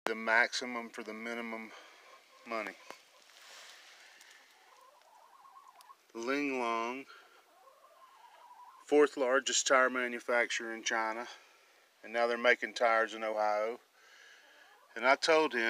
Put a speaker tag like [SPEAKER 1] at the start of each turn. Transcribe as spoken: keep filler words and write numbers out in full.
[SPEAKER 1] the maximum for the minimum money. Linglong, fourth largest tire manufacturer in China, and now they're making tires in Ohio. And I told him